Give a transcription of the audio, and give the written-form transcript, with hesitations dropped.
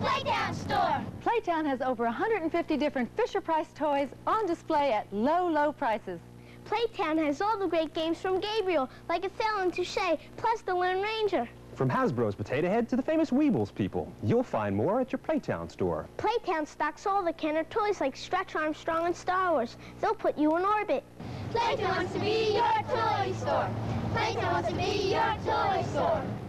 Playtown store. Playtown has over 150 different Fisher-Price toys on display at low, low prices. Playtown has all the great games from Gabriel, like Ethel and Touche, plus the Lone Ranger. From Hasbro's Potato Head to the famous Weebles people, you'll find more at your Playtown store. Playtown stocks all the Kenner toys like Stretch Armstrong and Star Wars. They'll put you in orbit. Playtown wants to be your toy store. Playtown wants to be your toy store.